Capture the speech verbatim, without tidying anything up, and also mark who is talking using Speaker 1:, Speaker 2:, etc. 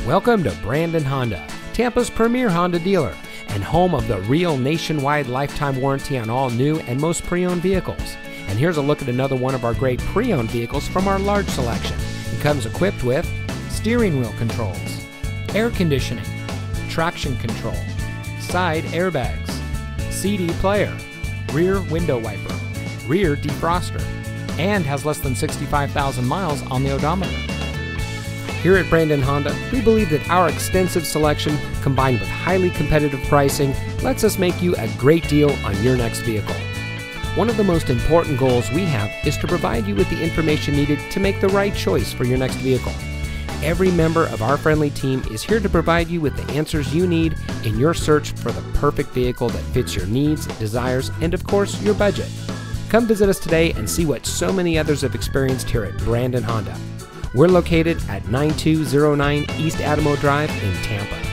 Speaker 1: Welcome to Brandon Honda, Tampa's premier Honda dealer and home of the real nationwide lifetime warranty on all new and most pre-owned vehicles. And here's a look at another one of our great pre-owned vehicles from our large selection. It comes equipped with steering wheel controls, air conditioning, traction control, side airbags, C D player, rear window wiper, rear defroster, and has less than sixty-five thousand miles on the odometer. Here at Brandon Honda, we believe that our extensive selection, combined with highly competitive pricing, lets us make you a great deal on your next vehicle. One of the most important goals we have is to provide you with the information needed to make the right choice for your next vehicle. Every member of our friendly team is here to provide you with the answers you need in your search for the perfect vehicle that fits your needs, desires, and of course, your budget. Come visit us today and see what so many others have experienced here at Brandon Honda. We're located at nine two zero nine East Adamo Drive in Tampa.